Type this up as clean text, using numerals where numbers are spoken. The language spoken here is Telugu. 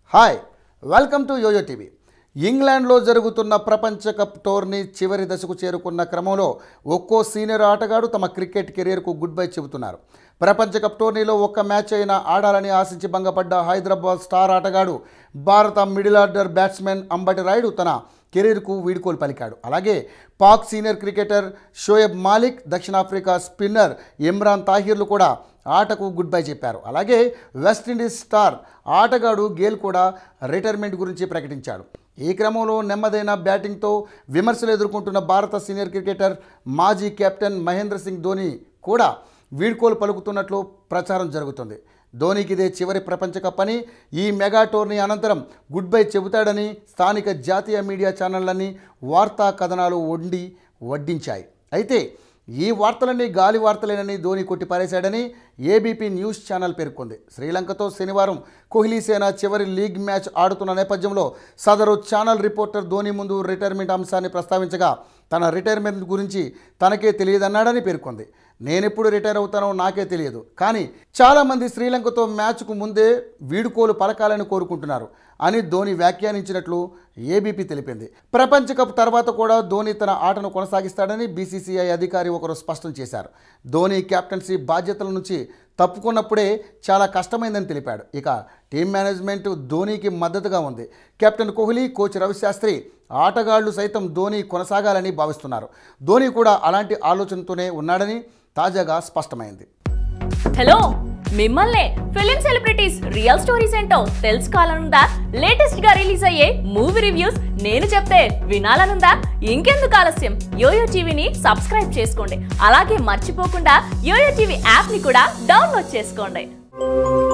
Hi welcome to YoYo TV. ఇంగ్లాండ్లో జరుగుతున్న ప్రపంచ కప్ టోర్నీ చివరి దశకు చేరుకున్న క్రమంలో ఒక్కో సీనియర్ ఆటగాడు తమ క్రికెట్ కెరీర్కు గుడ్ బై చెబుతున్నారు. ప్రపంచ కప్ టోర్నీలో ఒక్క మ్యాచ్ అయినా ఆడాలని ఆశించి భంగపడ్డ హైదరాబాద్ స్టార్ ఆటగాడు భారత middle order batsmen Ambati Rayudu తన కెరీర్కు వీడ్కోలు పలికాడు. అలాగే పాక్ సీనియర్ క్రికెటర్ షోయబ్ మాలిక్, దక్షిణాఫ్రికా స్పిన్నర్ ఇమ్రాన్ తాహిర్లు కూడా ఆటకు గుడ్ బై చెప్పారు. అలాగే వెస్టిండీస్ స్టార్ ఆటగాడు గేల్ కూడా రిటైర్మెంట్ గురించి ప్రకటించాడు. ఈ క్రమంలో నెమ్మదైన బ్యాటింగ్తో విమర్శలు ఎదుర్కొంటున్న భారత సీనియర్ క్రికెటర్ మాజీ కెప్టెన్ మహేంద్ర సింగ్ ధోని కూడా వీడ్కోలు పలుకుతున్నట్లు ప్రచారం జరుగుతుంది. ధోనికి ఇదే చివరి ప్రపంచ కప్ అని, ఈ మెగా టోర్నీ అనంతరం గుడ్ బై చెబుతాడని స్థానిక జాతీయ మీడియా ఛానళ్లన్నీ వార్తా కథనాలు వడ్డించాయి. అయితే ఈ వార్తలన్నీ గాలి వార్తలేనని ధోని కొట్టిపారేశాడని ఏబీపీ న్యూస్ ఛానల్ పేర్కొంది. శ్రీలంకతో శనివారం కోహ్లీ సేన చివరి లీగ్ మ్యాచ్ ఆడుతున్న నేపథ్యంలో సదరు ఛానల్ రిపోర్టర్ ధోని ముందు రిటైర్మెంట్ అంశాన్ని ప్రస్తావించగా తన రిటైర్మెంట్ గురించి తనకే తెలియదన్నాడని పేర్కొంది. నేనెప్పుడు రిటైర్ అవుతానో నాకే తెలియదు, కానీ చాలామంది శ్రీలంకతో మ్యాచ్కు ముందే వీడుకోలు పలకాలని కోరుకుంటున్నారు అని ధోని వ్యాఖ్యానించినట్లు ఏబీపీ తెలిపింది. ప్రపంచ కప్ తర్వాత కూడా ధోని తన ఆటను కొనసాగిస్తాడని బీసీసీఐ అధికారి ఒకరు స్పష్టం చేశారు. ధోని కెప్టెన్సీ బాధ్యతల నుంచి తప్పుకున్నప్పుడే చాలా కష్టమైందని తెలిపాడు. ఇక టీం మేనేజ్మెంట్ ధోనికి మద్దతుగా ఉంది. కెప్టెన్ కోహ్లీ, కోచ్ రవిశాస్త్రి, ఆటగాళ్లు సైతం ధోని కొనసాగాలని భావిస్తున్నారు. ధోని కూడా అలాంటి ఆలోచనతోనే ఉన్నాడని తాజాగా స్పష్టమైంది. హలో, మిమ్మల్ని ఫిలిం సెలబ్రిటీస్ రియల్ స్టోరీస్ ఏంటో తెలుసుకోవాలనుందా? లేటెస్ట్ గా రిలీజ్ అయ్యే మూవీ రివ్యూస్ నేను చెప్తే వినాలనుందా? ఇంకెందుకు ఆలస్యం, యోయో టీవీని సబ్స్క్రైబ్ చేసుకోండి. అలాగే మర్చిపోకుండా యోయో టీవీ యాప్ ని కూడా డౌన్లోడ్ చేసుకోండి.